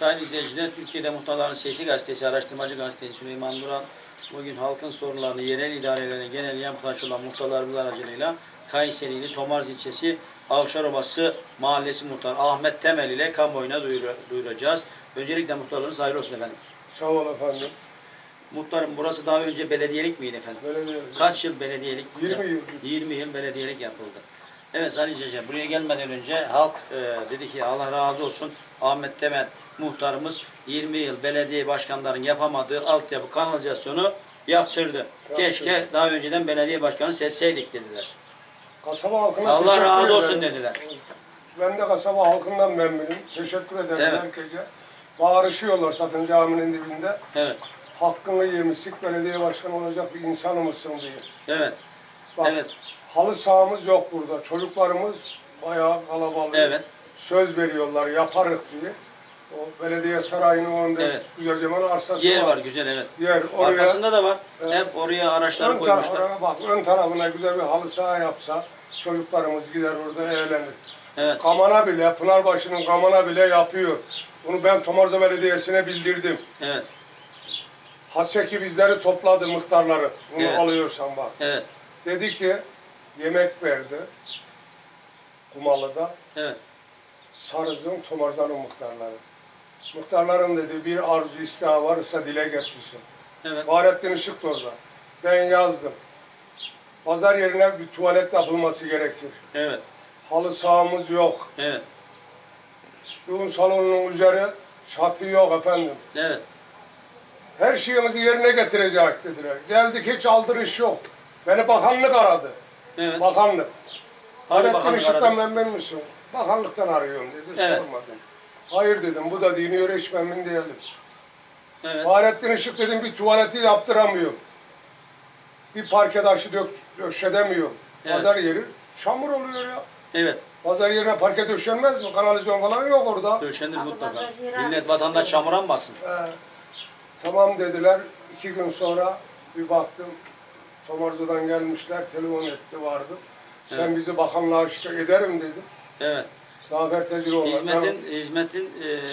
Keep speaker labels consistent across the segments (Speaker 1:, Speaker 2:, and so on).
Speaker 1: Sayın izleyiciler, Türkiye'de Muhtarların Sesi Gazetesi, araştırmacı gazetesi Süleyman Duran, bugün halkın sorunlarını yerel idarelerine genel muhtaç olan muhtarlarımız aracılığıyla Kayseri'li Tomarz ilçesi Avşarobası Mahallesi Muhtarı Ahmet Temel ile kamuoyuna duyuracağız. Öncelikle muhtarlarınız hayırlı olsun efendim.
Speaker 2: Sağ ol efendim.
Speaker 1: Muhtarım, burası daha önce belediyelik miydi efendim?
Speaker 2: Belediyelik.
Speaker 1: Kaç yıl belediyelik?
Speaker 2: 20 yıl.
Speaker 1: 20 yıl belediyelik yapıldı. Evet sayın izleyiciler, buraya gelmeden önce halk dedi ki Allah razı olsun, Ahmet Temel muhtarımız 20 yıl belediye başkanlarının yapamadığı altyapı kanalizasyonu yaptırdı. Keşke daha önceden belediye başkanı seçseydik dediler.
Speaker 2: Kasaba halkına
Speaker 1: Allah razı olsun dediler.
Speaker 2: Ben de kasaba halkından memnunum. Teşekkür ederim
Speaker 1: Evet.
Speaker 2: herkese. Bağırışıyorlar zaten caminin dibinde.
Speaker 1: Evet.
Speaker 2: Hakkını yemişsik, belediye başkanı olacak bir insanımızsın diye.
Speaker 1: Evet.
Speaker 2: Bak,
Speaker 1: Evet.
Speaker 2: halı sahamız yok burada. Çocuklarımız bayağı kalabalık.
Speaker 1: Evet.
Speaker 2: Söz veriyorlar, yaparız diye. O belediye sarayının önünde
Speaker 1: Evet.
Speaker 2: güzelce arsası
Speaker 1: Yer var güzel, evet.
Speaker 2: Yer oraya.
Speaker 1: Arkasında da var.
Speaker 2: Evet.
Speaker 1: Hep oraya araçları koymuşlar.
Speaker 2: Bak, ön tarafına güzel bir halı saha yapsa çocuklarımız gider orada eğlenir.
Speaker 1: Evet.
Speaker 2: Kamana bile, Pınarbaşı'nın kamana bile yapıyor. Bunu ben Tomarza Belediyesi'ne bildirdim.
Speaker 1: Evet.
Speaker 2: Haseki bizleri topladı, muhtarları. Bunu
Speaker 1: Evet.
Speaker 2: alıyorsan bak.
Speaker 1: Evet.
Speaker 2: Dedi ki yemek verdi Kumalı'da.
Speaker 1: Evet.
Speaker 2: Sarız'ın, Tomarza'nın muhtarları. Muhtarların dedi bir arzu isteği varsa dile getirsin.
Speaker 1: Evet.
Speaker 2: Fahrettin Işık da orada. Ben yazdım. Pazar yerine bir tuvalet yapılması gerekir.
Speaker 1: Evet.
Speaker 2: Halı sahamız yok.
Speaker 1: Evet.
Speaker 2: Düğün salonunun üzeri çatı yok efendim.
Speaker 1: Evet.
Speaker 2: Her şeyimizi yerine getirecek dediler. Geldik hiç aldırış yok. Beni bakanlık aradı.
Speaker 1: Evet.
Speaker 2: Bakanlık. Fahrettin
Speaker 1: bakanlık
Speaker 2: Işık'tan
Speaker 1: aradı?
Speaker 2: memnun musun? Bakanlıktan arıyorum dedi.
Speaker 1: Evet.
Speaker 2: Sormadım. Hayır dedim. Bu da dini göre hiç memnun değilim.
Speaker 1: Evet.
Speaker 2: Fahrettin Işık dedim bir tuvaleti yaptıramıyorum. Bir parke taşı döşedemiyorum.
Speaker 1: Evet.
Speaker 2: Pazar yeri çamur oluyor ya.
Speaker 1: Evet.
Speaker 2: Pazar yerine parke döşenmez mi? Kanalizasyon falan yok orada.
Speaker 1: Döşenir mutlaka. Millet vatandaş çamura mı bassın?
Speaker 2: Tamam dediler. 2 gün sonra bir baktım. Tomarza'dan gelmişler. Telefon etti vardı. Sen
Speaker 1: Evet.
Speaker 2: bizi bakanlığa şikayet ederim dedim.
Speaker 1: Evet.
Speaker 2: Zafer Teciroğlu.
Speaker 1: Hizmetin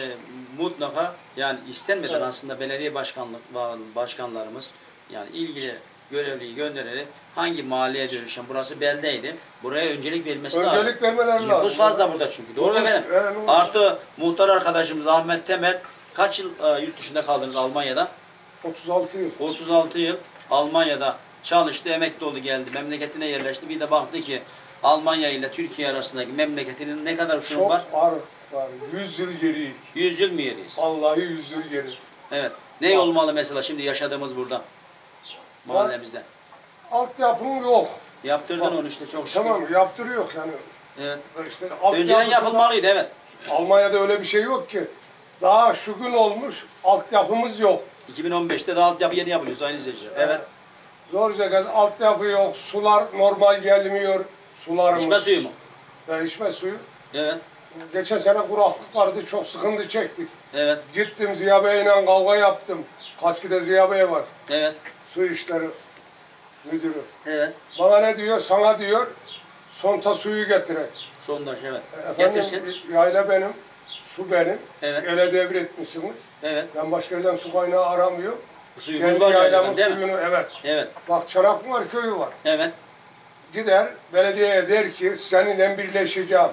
Speaker 1: mutlaka yani istenmeden
Speaker 2: Evet.
Speaker 1: aslında belediye başkanlarımız yani ilgili görevliyi göndererek hangi mahalleye dönüşen burası beldeydi. Buraya öncelik verilmesi lazım.
Speaker 2: Öncelik vermeler lazım.
Speaker 1: Nüfus fazla burada çünkü. Doğru mu efendim? Artı muhtar arkadaşımız Ahmet Temel kaç yıl yurt dışında kaldınız Almanya'da?
Speaker 2: 36 yıl.
Speaker 1: 36 yıl Almanya'da çalıştı, emekli oldu, geldi, memleketine yerleşti. Bir de baktı ki Almanya ile Türkiye arasındaki memleketinin ne kadar uçurum
Speaker 2: Çok
Speaker 1: var?
Speaker 2: var. 100 yıl geriyiz.
Speaker 1: 100 yıl mı yeriyiz?
Speaker 2: Vallahi 100 yıl geri.
Speaker 1: Evet. Ne olmalı mesela şimdi yaşadığımız burada mahallemizde?
Speaker 2: Altyapım yok.
Speaker 1: Yaptırdın
Speaker 2: Bak,
Speaker 1: onu işte çok şükür.
Speaker 2: Tamam yaptırıyor yani.
Speaker 1: Evet.
Speaker 2: İşte
Speaker 1: Önceden yapılmalıydı, evet.
Speaker 2: Almanya'da öyle bir şey yok ki. Daha şu gün olmuş altyapımız yok.
Speaker 1: 2015'te de altyapı yeni yapılıyor sayın izleyiciler. Evet.
Speaker 2: Zor şekilde altyapı yok. Sular normal gelmiyor. Sularımız.
Speaker 1: İçme suyu mu?
Speaker 2: İçme suyu.
Speaker 1: Evet.
Speaker 2: Geçen sene kuraklık vardı. Çok sıkıntı çektik.
Speaker 1: Evet.
Speaker 2: Gittim Ziya Bey'le kavga yaptım. Kaski'de Ziya Bey var.
Speaker 1: Evet.
Speaker 2: Su işleri müdürü.
Speaker 1: Evet.
Speaker 2: Bana ne diyor? Sana diyor sonta suyu getirek.
Speaker 1: Sondaj, evet.
Speaker 2: Efendim
Speaker 1: Getirsin.
Speaker 2: yayla benim. Su benim.
Speaker 1: Evet.
Speaker 2: Ele devretmişsiniz.
Speaker 1: Evet.
Speaker 2: Ben başka yerden su kaynağı aramıyorum.
Speaker 1: Bu suyumuz
Speaker 2: Kendi
Speaker 1: var
Speaker 2: yaylamın
Speaker 1: yayladan, değil mi?
Speaker 2: suyunu, evet.
Speaker 1: Evet.
Speaker 2: Bak Çanakpınar köyü var.
Speaker 1: Evet.
Speaker 2: Gider belediyeye der ki seninle birleşeceğim.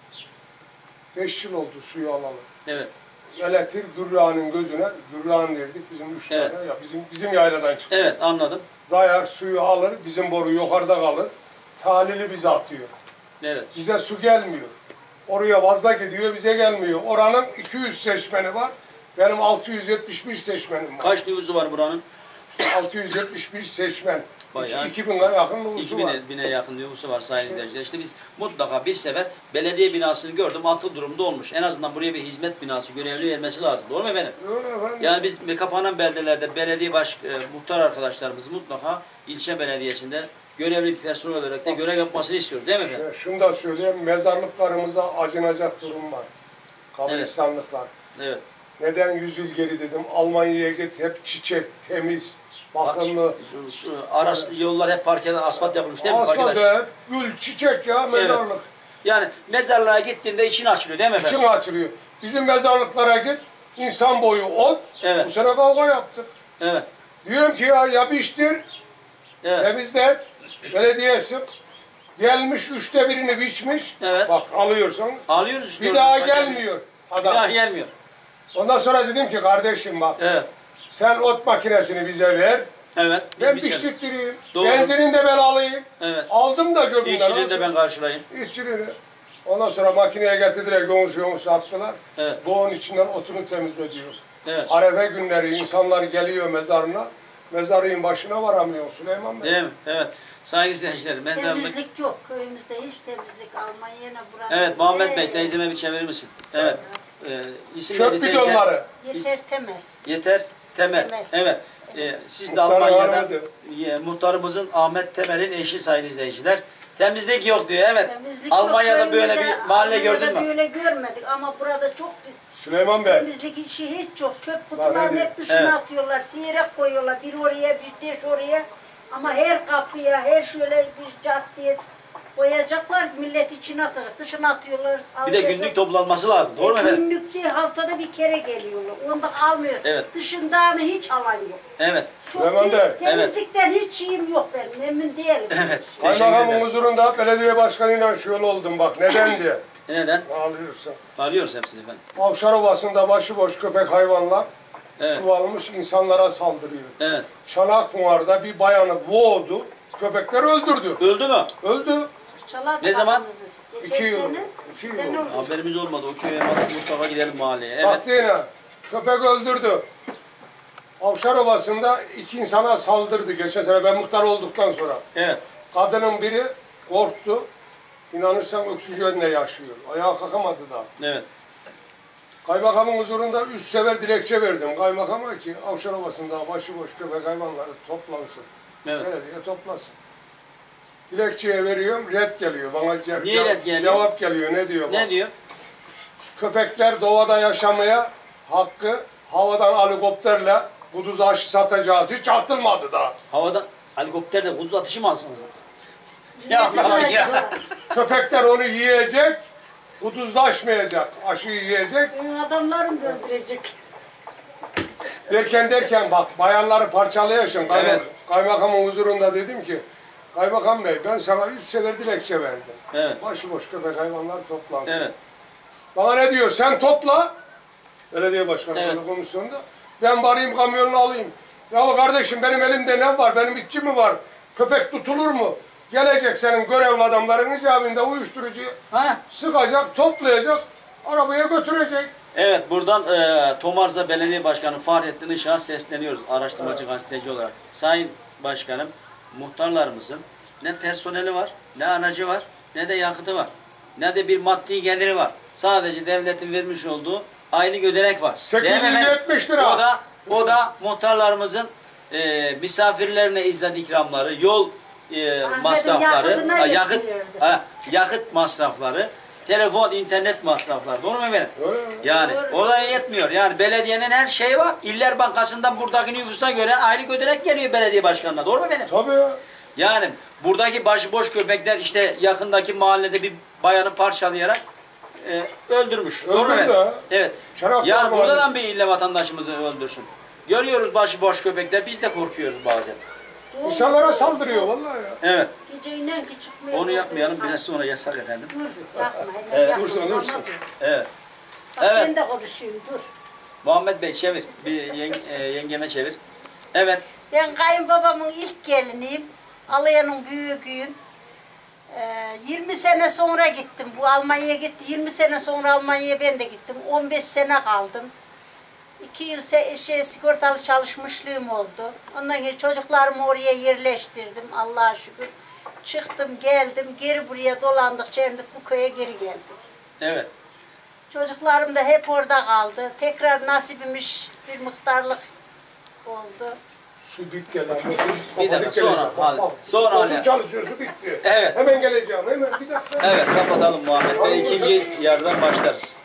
Speaker 2: 5 yıl oldu suyu alalı.
Speaker 1: Evet.
Speaker 2: Eletir Gürra'nın gözüne, Gürra'nın derdik bizim 3
Speaker 1: Evet.
Speaker 2: tane ya bizim yayladan çıkıyor.
Speaker 1: Evet, anladım.
Speaker 2: Dayar suyu alır, bizim boru yukarıda kalır. Talili bize atıyor.
Speaker 1: Evet.
Speaker 2: Bize su gelmiyor. Oraya vazda gidiyor, bize gelmiyor. Oranın 200 seçmeni var. Benim 671 seçmenim var.
Speaker 1: Kaç nüfusu var buranın?
Speaker 2: 671 seçmen.
Speaker 1: Bayağı.
Speaker 2: 2000'e yakın nüfusu var.
Speaker 1: 2000'e yakın nüfusu var sayın izleyiciler. İşte biz mutlaka bir sefer belediye binasını gördüm, atıl durumda olmuş. En azından buraya bir hizmet binası görevli vermesi lazım. Doğru mu efendim?
Speaker 2: Öyle efendim.
Speaker 1: Yani biz kapanan beldelerde belediye muhtar arkadaşlarımız mutlaka ilçe belediyesinde görevli bir personel olarak da görev yapmasını istiyoruz. Değil mi efendim?
Speaker 2: Şunu da söyleyeyim, mezarlıklarımıza acınacak durum var. Kabristanlıklar.
Speaker 1: Evet.
Speaker 2: Neden 100 yıl geri dedim, Almanya'ya git hep çiçek, temiz, bakımlı.
Speaker 1: Yollar hep parkede asfalt yapılmış değil mi?
Speaker 2: Asfalt hep gül, çiçek ya mezarlık.
Speaker 1: Evet. Yani mezarlığa gittiğinde için açılıyor değil mi efendim?
Speaker 2: İçin açılıyor. Bizim mezarlıklara git, insan boyu 10.
Speaker 1: Evet.
Speaker 2: Bu sene kavga yaptık.
Speaker 1: Evet.
Speaker 2: Diyorum ki ya biçtir,
Speaker 1: Evet.
Speaker 2: temizle, belediyesi gelmiş 1/3'ünü biçmiş.
Speaker 1: Evet.
Speaker 2: Bak alıyorsun.
Speaker 1: Alıyoruz işte.
Speaker 2: Bir daha
Speaker 1: oradan.
Speaker 2: gelmiyor
Speaker 1: Bir
Speaker 2: adam.
Speaker 1: daha gelmiyor.
Speaker 2: Ondan sonra dedim ki kardeşim bak
Speaker 1: Evet.
Speaker 2: sen ot makinesini bize ver.
Speaker 1: Evet.
Speaker 2: Ben
Speaker 1: biçelim.
Speaker 2: biçtirttireyim.
Speaker 1: Doğru.
Speaker 2: Benzinini de ben alayım.
Speaker 1: Evet.
Speaker 2: Aldım da cebimden.
Speaker 1: İşçiliğini de ben karşılayayım.
Speaker 2: İşçiliğini. Ondan sonra makineye getirdiler, yoğuş attılar.
Speaker 1: Evet.
Speaker 2: Boğun içinden otunu temizle diyor.
Speaker 1: Evet.
Speaker 2: Arefe günleri insanlar geliyor mezarına. Mezarın başına varamıyor Süleyman Bey.
Speaker 1: Değil mi? Evet. Saygı seyirciler. Mezarlık.
Speaker 3: Temizlik yok. Köyümüzde hiç temizlik. Almanya'na buranın.
Speaker 1: Evet Muhammed Bey teyzeme bir çevirir misin? Evet. İsim
Speaker 2: Çöp
Speaker 1: neydi teyze?
Speaker 2: bidonları.
Speaker 3: Yeter temel.
Speaker 1: Yeter Temel.
Speaker 3: Temel.
Speaker 1: Evet. Siz de
Speaker 2: Muhtarın
Speaker 1: Almanya'da
Speaker 2: hanımıydı.
Speaker 1: muhtarımızın Ahmet Temel'in eşi sayın izleyiciler. Temizlik yok diyor. Evet.
Speaker 3: Temizlik
Speaker 1: Almanya'da
Speaker 3: yok.
Speaker 1: böyle
Speaker 3: Köyümüzde,
Speaker 1: bir mahalle
Speaker 3: Almanya'da
Speaker 1: gördün mü?
Speaker 3: böyle görmedik ama burada çok
Speaker 2: Süleyman Bey.
Speaker 3: temizlik işi hiç çok. Çöp kutularını
Speaker 2: ne
Speaker 3: hep dışına
Speaker 1: Evet.
Speaker 3: atıyorlar. Siyerek koyuyorlar. Bir oraya bir de oraya. Ama her kapıya, her şöyle bir caddeye koyacaklar. Millet içine atacak. Dışına atıyorlar.
Speaker 1: Bir de
Speaker 3: alacak.
Speaker 1: günlük toplanması lazım. Doğru mu efendim?
Speaker 3: Günlük değil, haftada bir kere geliyorlar. Onu da almıyor.
Speaker 1: Evet.
Speaker 3: Dışından hiç alan yok.
Speaker 1: Evet.
Speaker 3: Çok
Speaker 2: Süleyman
Speaker 3: iyi.
Speaker 2: Bey.
Speaker 3: Temizlikten hiç şeyim yok benim. Emin değilim.
Speaker 1: Evet. Teşekkür
Speaker 2: Kaymakamın
Speaker 1: ederiz.
Speaker 2: huzurunda belediye başkanıyla şöyle oldum bak. Neden diye.
Speaker 1: Neden?
Speaker 2: Ağlıyorsun.
Speaker 1: Alıyoruz hepsini efendim.
Speaker 2: Avşar Ovası'nda başıboş köpek hayvanlar
Speaker 1: Evet.
Speaker 2: çuvalmış insanlara saldırıyor.
Speaker 1: Evet.
Speaker 2: Çanakpınar'da bir bayanı boğdu. Köpekler öldürdü.
Speaker 1: Öldü mü?
Speaker 2: Öldü.
Speaker 3: Çalar
Speaker 1: Ne zaman?
Speaker 3: Geçen
Speaker 2: 2 yıl.
Speaker 3: sene.
Speaker 2: 2 yıl
Speaker 3: Sene
Speaker 2: oldu.
Speaker 3: oldu.
Speaker 1: Haberimiz olmadı. O köye mutlaka gidelim mahalleye. Evet.
Speaker 2: Bak yine köpek öldürdü. Avşar Ovası'nda 2 insana saldırdı geçen sene ben muhtar olduktan sonra.
Speaker 1: Evet.
Speaker 2: Kadının biri korktu. İnanırsan oksijenle yaşıyor. Ayağa kalkamadı daha.
Speaker 1: Evet.
Speaker 2: Kaymakamın huzurunda 3 sefer dilekçe verdim. Kaymakama ki Avşar Ovası'nda başıboş köpek hayvanları toplansın.
Speaker 1: Evet.
Speaker 2: Belediye toplasın. Dilekçeye veriyorum, red geliyor. Bana
Speaker 1: Niye red geliyor?
Speaker 2: cevap geliyor. Ne diyor?
Speaker 1: Ne
Speaker 2: bak?
Speaker 1: diyor?
Speaker 2: Köpekler doğada yaşamaya hakkı havadan helikopterle kuduz aşı satacağız. Hiç atılmadı daha.
Speaker 1: Havadan helikopterle kuzu atışı mı alsınız? Ya Allah'ım ya.
Speaker 2: Köpekler onu yiyecek, kuduzlaşmayacak. Aşıyı yiyecek.
Speaker 3: Benim adamlarım da öldürecek.
Speaker 2: Derken bak bayanları parçalayasın.
Speaker 1: Evet.
Speaker 2: Kaymakamın huzurunda dedim ki Kaymakam Bey ben sana 3 sefer dilekçe verdim.
Speaker 1: Evet.
Speaker 2: Başıboş köpek hayvanlar toplansın.
Speaker 1: Evet.
Speaker 2: Bana ne diyor? Sen topla. Belediye başkanı
Speaker 1: Evet.
Speaker 2: komisyonda. Ben varayım kamyonla alayım. Ya kardeşim benim elimde ne var? Benim itçi mi var? Köpek tutulur mu? Gelecek senin görevli adamların icabında uyuşturucuyu
Speaker 1: Ha?
Speaker 2: sıkacak, toplayacak, arabaya götürecek.
Speaker 1: Evet, buradan Tomarza Belediye Başkanı Fahrettin Işık'a sesleniyoruz araştırmacı gazeteci olarak. Sayın Başkanım, muhtarlarımızın ne personeli var, ne aracı var, ne de yakıtı var. Ne de bir maddi geliri var. Sadece devletin vermiş olduğu aylık ödenek var.
Speaker 2: 870 lira.
Speaker 1: O da muhtarlarımızın misafirlerine izzet ikramları, yol masrafları,
Speaker 3: yakıtına
Speaker 1: yakıt,
Speaker 3: yetmiyordu.
Speaker 1: yakıt masrafları, telefon, internet masrafları. Doğru mu efendim?
Speaker 2: Öyle.
Speaker 1: Yani
Speaker 3: Doğru.
Speaker 1: o da yetmiyor. Yani belediyenin her şeyi var. İller Bankası'ndan buradaki nüfusa göre aylık ödenek geliyor belediye başkanına. Doğru mu efendim?
Speaker 2: Tabii ya.
Speaker 1: Yani buradaki başıboş köpekler işte yakındaki mahallede bir bayanı parçalayarak öldürmüş. Doğru mu
Speaker 2: Öldürdü
Speaker 1: efendim?
Speaker 2: ha.
Speaker 1: Evet.
Speaker 2: Çanaklar
Speaker 1: Yani buradan
Speaker 2: Mahallesi.
Speaker 1: bir ille vatandaşımızı öldürsün. Görüyoruz başıboş köpekler. Biz de korkuyoruz bazen.
Speaker 3: Doğru.
Speaker 2: İnsanlara saldırıyor vallahi ya.
Speaker 1: Evet.
Speaker 3: Gece inen ki çıkmıyor.
Speaker 1: Onu yapmayalım. Biraz sonra yasak efendim.
Speaker 3: Dur, yapma.
Speaker 1: Evet,
Speaker 3: Yapma,
Speaker 2: dursun,
Speaker 3: bana
Speaker 2: dursun.
Speaker 3: dur.
Speaker 1: Evet.
Speaker 3: Bak
Speaker 1: Evet.
Speaker 3: ben de konuşayım, dur.
Speaker 1: Muhammed Bey çevir. Bir yengeme çevir. Evet.
Speaker 3: Ben kayınbabamın ilk geliniyim. Alayanın büyüğüyüm. 20 sene sonra gittim. Bu Almanya'ya gitti. 20 sene sonra Almanya'ya ben de gittim. 15 sene kaldım. 2 yıl sigortalı çalışmışlığım oldu. Ondan sonra çocuklarımı oraya yerleştirdim. Allah'a şükür. Çıktım, geldim. Geri buraya dolandık, çendik bu köye geri geldik.
Speaker 1: Evet.
Speaker 3: Çocuklarım da hep orada kaldı. Tekrar nasibimiz bir muhtarlık oldu.
Speaker 2: Su bitti lan.
Speaker 1: Bir dakika, sonra hal- sonra hal-
Speaker 2: çalışıyor su bitti.
Speaker 1: Evet.
Speaker 2: Hemen geleceğim hemen bir dakika.
Speaker 1: Evet kapatalım Muhammed Bey. İkinci yerden başlarız.